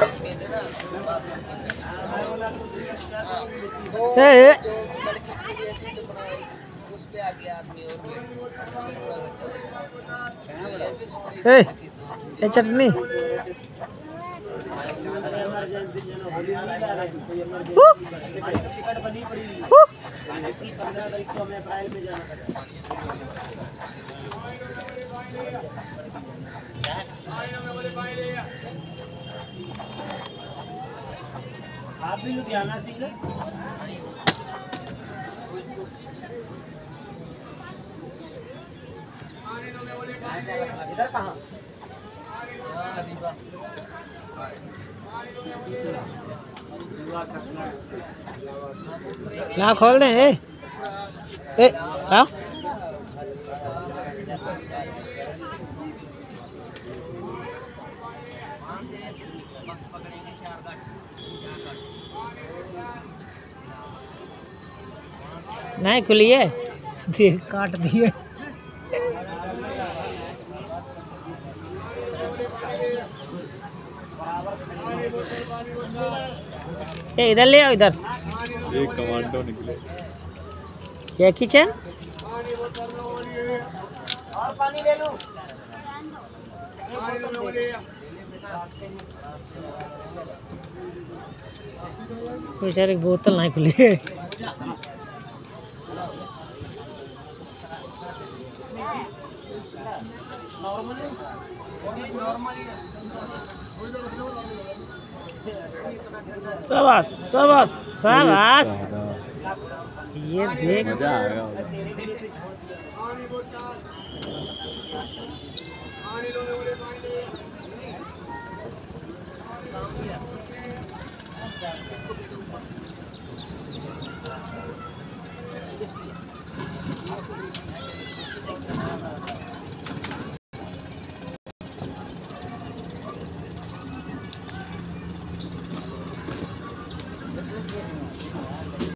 उस पे आ गया आदमी और ये चटनी आप भी लुधियाना से इधर कहाँ यहाँ खोल दे ए हाँ नहीं खुलिए काट दिए इधर ले आओ इधर एक कमांडो निकले जैकी चैन और पानी ले लूं बेचारे की बोतल नहीं खुली है शाबाश शाबाश शाबाश ये देख मजा आएगा पानी